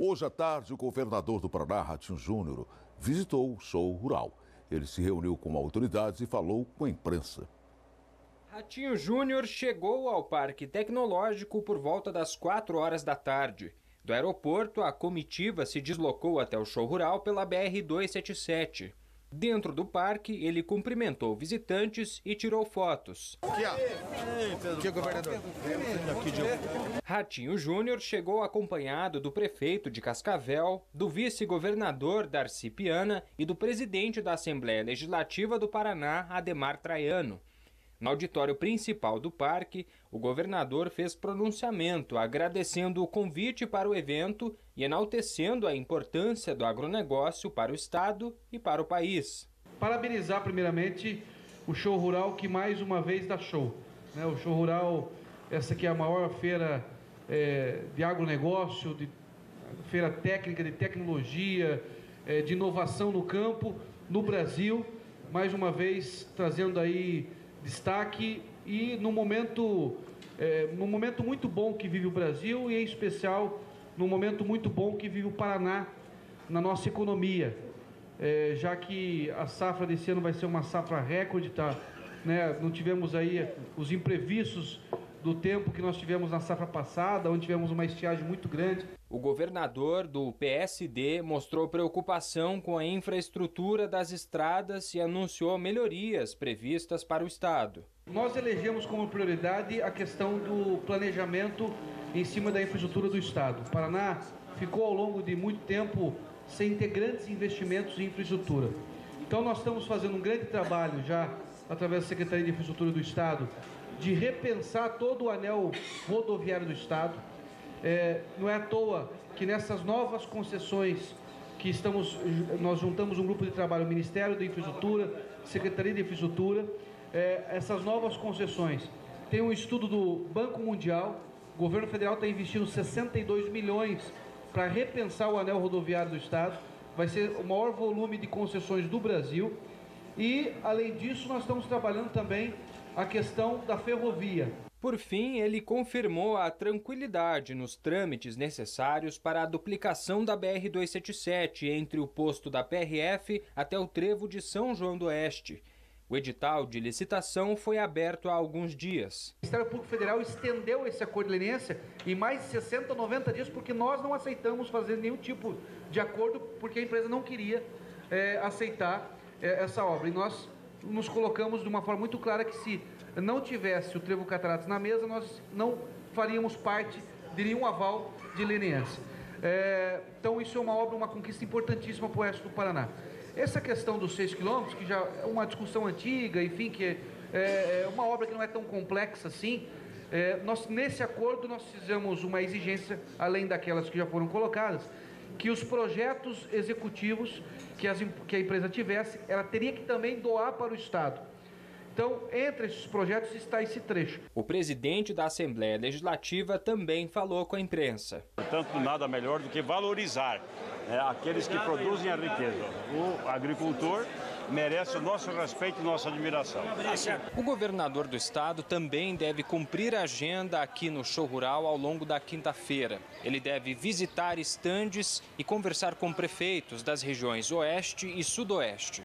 Hoje à tarde, o governador do Paraná, Ratinho Júnior, visitou o show rural. Ele se reuniu com autoridades e falou com a imprensa. Ratinho Júnior chegou ao Parque Tecnológico por volta das 4 horas da tarde. Do aeroporto, a comitiva se deslocou até o show rural pela BR-277. Dentro do parque, ele cumprimentou visitantes e tirou fotos. Aqui, governador. Ratinho Júnior chegou acompanhado do prefeito de Cascavel, do vice-governador Darcy Piana e do presidente da Assembleia Legislativa do Paraná, Ademar Traiano. No auditório principal do parque, o governador fez pronunciamento agradecendo o convite para o evento e enaltecendo a importância do agronegócio para o estado e para o país. Parabenizar primeiramente o show rural que mais uma vez dá show. O show rural, essa aqui é a maior feira de agronegócio, de feira técnica, de tecnologia, de inovação no campo, no Brasil. Mais uma vez trazendo aí destaque e num momento muito bom que vive o Brasil e, em especial, num momento muito bom que vive o Paraná na nossa economia, já que a safra desse ano vai ser uma safra recorde, tá? Não tivemos aí os imprevistos do tempo que nós tivemos na safra passada, onde tivemos uma estiagem muito grande. O governador do PSD mostrou preocupação com a infraestrutura das estradas e anunciou melhorias previstas para o estado. Nós elegemos como prioridade a questão do planejamento em cima da infraestrutura do estado. O Paraná ficou ao longo de muito tempo sem ter grandes investimentos em infraestrutura. Então nós estamos fazendo um grande trabalho já através da Secretaria de Infraestrutura do Estado de repensar todo o anel rodoviário do estado. Não é à toa que nessas novas concessões que nós juntamos um grupo de trabalho, Ministério da Infraestrutura, Secretaria de Infraestrutura, essas novas concessões. Tem um estudo do Banco Mundial, o governo federal está investindo 62 milhões para repensar o anel rodoviário do estado, vai ser o maior volume de concessões do Brasil e, além disso, nós estamos trabalhando também a questão da ferrovia. Por fim, ele confirmou a tranquilidade nos trâmites necessários para a duplicação da BR-277 entre o posto da PRF até o trevo de São João do Oeste. O edital de licitação foi aberto há alguns dias. O Ministério Público Federal estendeu esse acordo de leniência em mais de 60 ou 90 dias, porque nós não aceitamos fazer nenhum tipo de acordo, porque a empresa não queria aceitar essa obra. E nós nos colocamos de uma forma muito clara que se não tivesse o trevo Cataratas na mesa, nós não faríamos parte de nenhum aval de leniência. Então isso é uma obra, uma conquista importantíssima para o oeste do Paraná. Essa questão dos 6 quilômetros, que já é uma discussão antiga, enfim, que é uma obra que não é tão complexa assim, nesse acordo nós fizemos uma exigência, além daquelas que já foram colocadas, que os projetos executivos que a empresa tivesse, ela teria que também doar para o estado. Então, entre esses projetos está esse trecho. O presidente da Assembleia Legislativa também falou com a imprensa. Portanto, nada melhor do que valorizar aqueles que produzem a riqueza. O agricultor merece o nosso respeito e nossa admiração. O governador do estado também deve cumprir a agenda aqui no show rural ao longo da quinta-feira. Ele deve visitar estandes e conversar com prefeitos das regiões Oeste e Sudoeste.